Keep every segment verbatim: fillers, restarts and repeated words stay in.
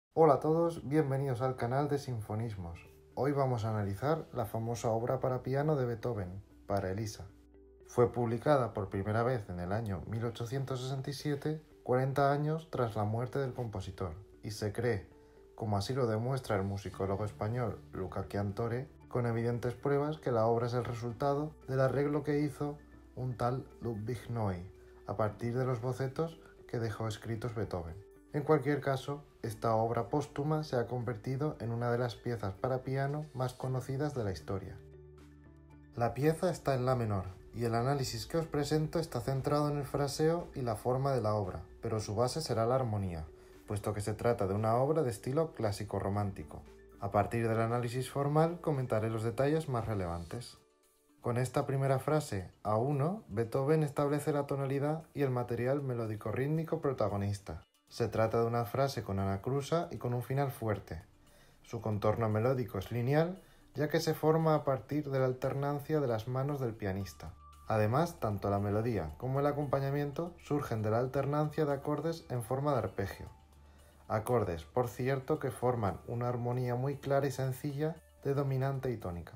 Hola a todos, bienvenidos al canal de Sinfonismos. Hoy vamos a analizar la famosa obra para piano de Beethoven, Para Elisa. Fue publicada por primera vez en el año mil ochocientos sesenta y siete, cuarenta años tras la muerte del compositor, y se cree, como así lo demuestra el musicólogo español Luca Chiantore, con evidentes pruebas que la obra es el resultado del arreglo que hizo un tal Ludwig Noy, a partir de los bocetos que dejó escritos Beethoven. En cualquier caso, esta obra póstuma se ha convertido en una de las piezas para piano más conocidas de la historia. La pieza está en la menor, y el análisis que os presento está centrado en el fraseo y la forma de la obra, pero su base será la armonía, puesto que se trata de una obra de estilo clásico-romántico. A partir del análisis formal comentaré los detalles más relevantes. Con esta primera frase, A uno, Beethoven establece la tonalidad y el material melódico-rítmico protagonista. Se trata de una frase con anacrusa y con un final fuerte. Su contorno melódico es lineal, ya que se forma a partir de la alternancia de las manos del pianista. Además, tanto la melodía como el acompañamiento surgen de la alternancia de acordes en forma de arpegio. Acordes, por cierto, que forman una armonía muy clara y sencilla de dominante y tónica.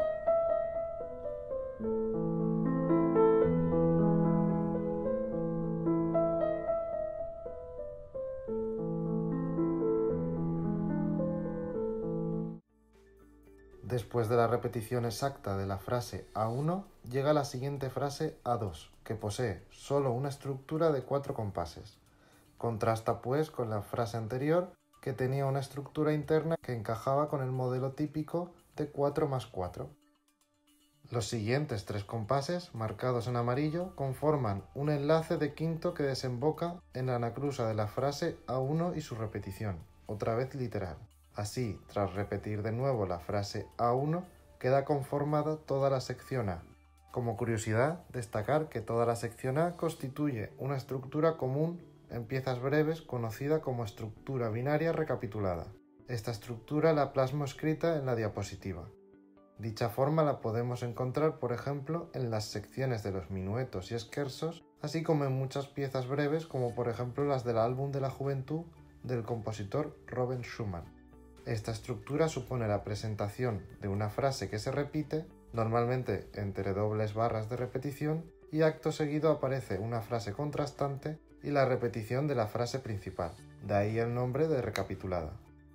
Después de la repetición exacta de la frase A uno, llega la siguiente frase A dos, que posee solo una estructura de cuatro compases. Contrasta pues con la frase anterior, que tenía una estructura interna que encajaba con el modelo típico de cuatro más cuatro. Los siguientes tres compases, marcados en amarillo, conforman un enlace de quinto que desemboca en la anacrusa de la frase A uno y su repetición, otra vez literal. Así, tras repetir de nuevo la frase A uno, queda conformada toda la sección A. Como curiosidad, destacar que toda la sección A constituye una estructura común en piezas breves conocida como estructura binaria recapitulada. Esta estructura la plasmo escrita en la diapositiva. Dicha forma la podemos encontrar, por ejemplo, en las secciones de los minuetos y scherzos, así como en muchas piezas breves, como por ejemplo las del álbum de la juventud del compositor Robert Schumann. Esta estructura supone la presentación de una frase que se repite, normalmente entre dobles barras de repetición, y acto seguido aparece una frase contrastante y la repetición de la frase principal, de ahí el nombre de recapitulada.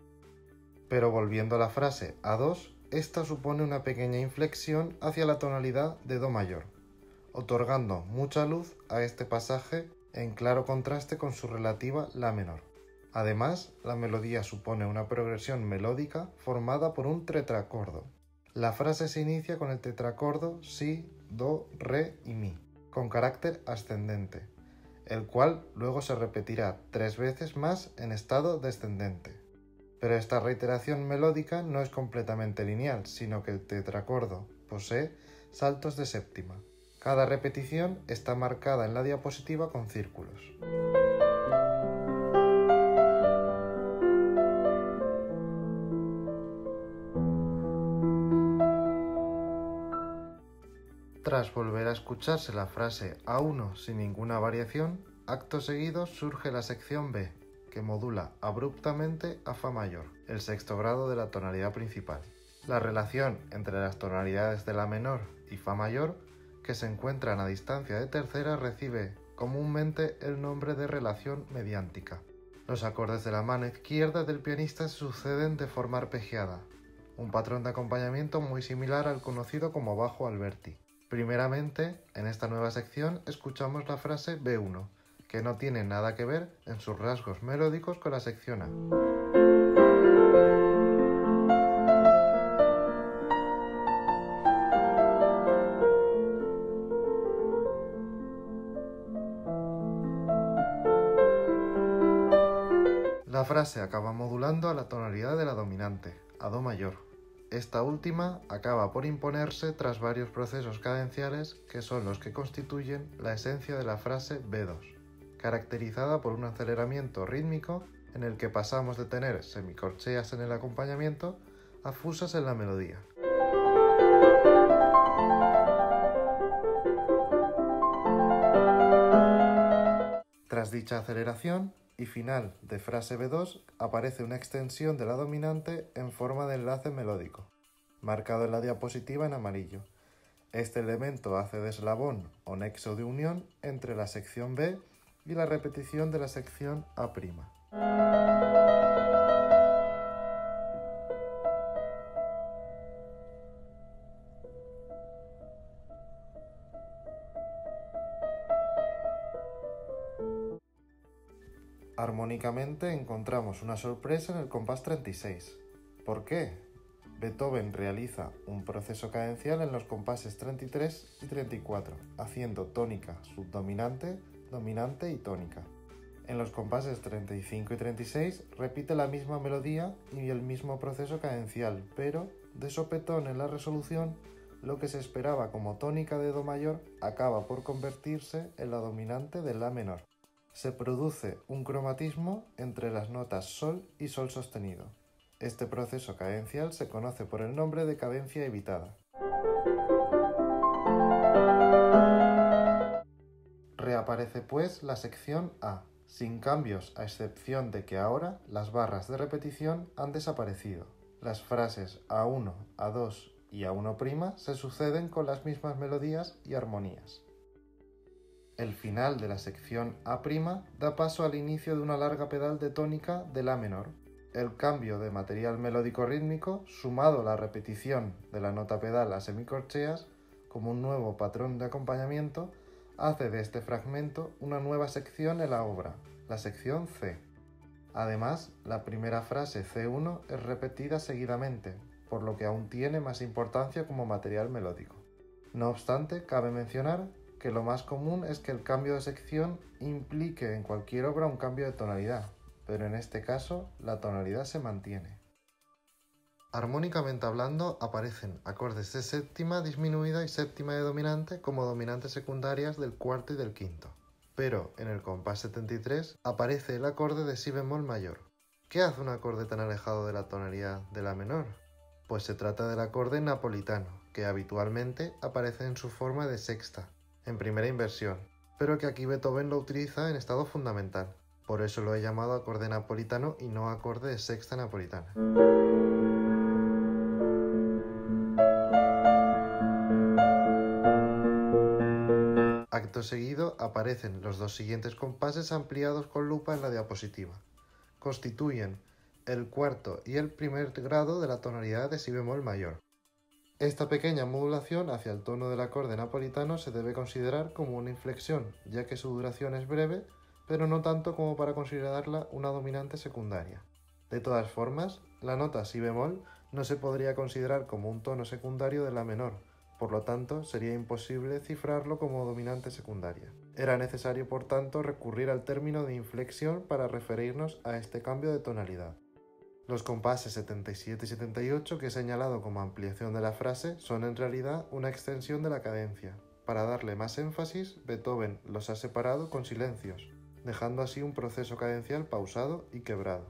Pero volviendo a la frase A dos, esta supone una pequeña inflexión hacia la tonalidad de Do mayor, otorgando mucha luz a este pasaje en claro contraste con su relativa La menor. Además, la melodía supone una progresión melódica formada por un tetracordo. La frase se inicia con el tetracordo Si, Do, Re y Mi, con carácter ascendente, el cual luego se repetirá tres veces más en estado descendente. Pero esta reiteración melódica no es completamente lineal, sino que el tetracordo posee saltos de séptima. Cada repetición está marcada en la diapositiva con círculos. Tras volver a escucharse la frase A uno sin ninguna variación, acto seguido surge la sección B, que modula abruptamente a Fa mayor, el sexto grado de la tonalidad principal. La relación entre las tonalidades de La menor y Fa mayor, que se encuentran a distancia de tercera, recibe comúnmente el nombre de relación mediántica. Los acordes de la mano izquierda del pianista se suceden de forma arpegiada, un patrón de acompañamiento muy similar al conocido como bajo Alberti. Primeramente, en esta nueva sección escuchamos la frase B uno, que no tiene nada que ver en sus rasgos melódicos con la sección A. La frase acaba modulando a la tonalidad de la dominante, a Do mayor. Esta última acaba por imponerse tras varios procesos cadenciales que son los que constituyen la esencia de la frase B dos, caracterizada por un aceleramiento rítmico en el que pasamos de tener semicorcheas en el acompañamiento a fusas en la melodía. Tras dicha aceleración, y final de frase B dos aparece una extensión de la dominante en forma de enlace melódico, marcado en la diapositiva en amarillo. Este elemento hace de eslabón o nexo de unión entre la sección B y la repetición de la sección A'. Armónicamente encontramos una sorpresa en el compás treinta y seis. ¿Por qué? Beethoven realiza un proceso cadencial en los compases treinta y tres y treinta y cuatro, haciendo tónica subdominante, dominante y tónica. En los compases treinta y cinco y treinta y seis repite la misma melodía y el mismo proceso cadencial, pero de sopetón en la resolución, lo que se esperaba como tónica de do mayor acaba por convertirse en la dominante de la menor. Se produce un cromatismo entre las notas sol y sol sostenido. Este proceso cadencial se conoce por el nombre de cadencia evitada. Reaparece pues la sección A, sin cambios a excepción de que ahora las barras de repetición han desaparecido. Las frases A uno, A dos y A uno' se suceden con las mismas melodías y armonías. El final de la sección A' da paso al inicio de una larga pedal de tónica de La menor. El cambio de material melódico rítmico, sumado a la repetición de la nota pedal a semicorcheas, como un nuevo patrón de acompañamiento, hace de este fragmento una nueva sección en la obra, la sección C. Además, la primera frase ce uno es repetida seguidamente, por lo que aún tiene más importancia como material melódico. No obstante, cabe mencionar que lo más común es que el cambio de sección implique en cualquier obra un cambio de tonalidad, pero en este caso la tonalidad se mantiene. Armónicamente hablando, aparecen acordes de séptima disminuida y séptima de dominante como dominantes secundarias del cuarto y del quinto. Pero en el compás setenta y tres aparece el acorde de si bemol mayor. ¿Qué hace un acorde tan alejado de la tonalidad de la menor? Pues se trata del acorde napolitano, que habitualmente aparece en su forma de sexta, en primera inversión, pero que aquí Beethoven lo utiliza en estado fundamental. Por eso lo he llamado acorde napolitano y no acorde de sexta napolitana. Acto seguido aparecen los dos siguientes compases ampliados con lupa en la diapositiva. Constituyen el cuarto y el primer grado de la tonalidad de si bemol mayor. Esta pequeña modulación hacia el tono del acorde napolitano se debe considerar como una inflexión, ya que su duración es breve, pero no tanto como para considerarla una dominante secundaria. De todas formas, la nota si bemol no se podría considerar como un tono secundario de la menor, por lo tanto sería imposible cifrarlo como dominante secundaria. Era necesario, por tanto, recurrir al término de inflexión para referirnos a este cambio de tonalidad. Los compases setenta y siete y setenta y ocho que he señalado como ampliación de la frase son en realidad una extensión de la cadencia. Para darle más énfasis, Beethoven los ha separado con silencios, dejando así un proceso cadencial pausado y quebrado.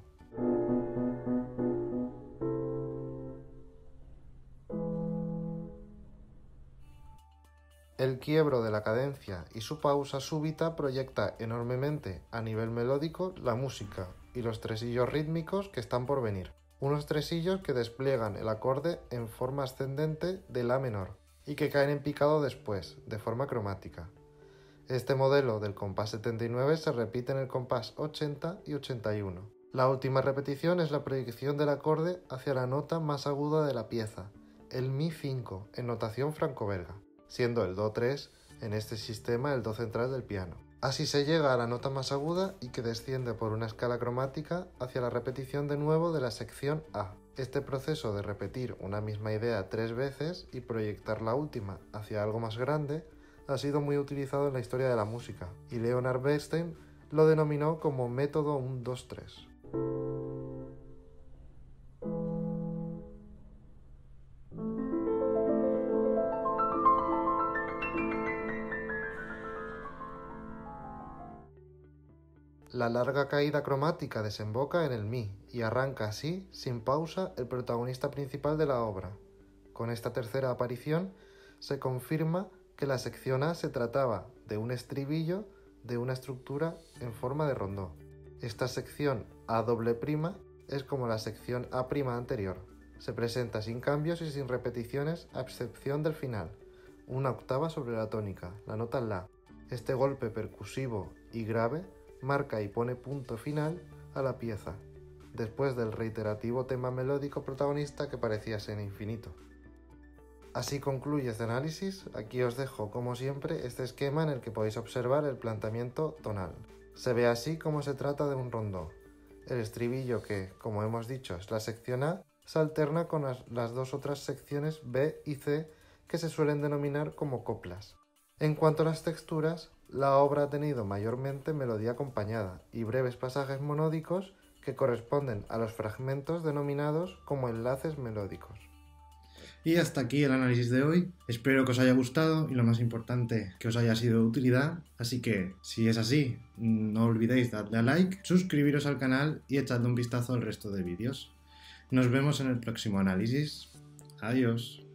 El quiebro de la cadencia y su pausa súbita proyecta enormemente a nivel melódico la música y los tresillos rítmicos que están por venir. Unos tresillos que despliegan el acorde en forma ascendente de La menor y que caen en picado después, de forma cromática. Este modelo del compás setenta y nueve se repite en el compás ochenta y ochenta y uno. La última repetición es la proyección del acorde hacia la nota más aguda de la pieza, el mi cinco, en notación franco-belga, siendo el do tres en este sistema el do central del piano. Así se llega a la nota más aguda y que desciende por una escala cromática hacia la repetición de nuevo de la sección A. Este proceso de repetir una misma idea tres veces y proyectar la última hacia algo más grande ha sido muy utilizado en la historia de la música, y Leonard Bernstein lo denominó como método uno dos tres. La larga caída cromática desemboca en el mi y arranca así, sin pausa, el protagonista principal de la obra. Con esta tercera aparición se confirma que la sección A se trataba de un estribillo de una estructura en forma de rondó. Esta sección A doble prima es como la sección A prima anterior. Se presenta sin cambios y sin repeticiones a excepción del final, una octava sobre la tónica, la nota La. Este golpe percusivo y grave marca y pone punto final a la pieza, después del reiterativo tema melódico protagonista que parecía ser infinito. Así concluye este análisis. Aquí os dejo, como siempre, este esquema en el que podéis observar el planteamiento tonal. Se ve así como se trata de un rondó. El estribillo, que, como hemos dicho, es la sección A, se alterna con las, las dos otras secciones B y C, que se suelen denominar como coplas. En cuanto a las texturas, la obra ha tenido mayormente melodía acompañada y breves pasajes monódicos que corresponden a los fragmentos denominados como enlaces melódicos. Y hasta aquí el análisis de hoy. Espero que os haya gustado y, lo más importante, que os haya sido de utilidad. Así que, si es así, no olvidéis darle a like, suscribiros al canal y echadle un vistazo al resto de vídeos. Nos vemos en el próximo análisis. Adiós.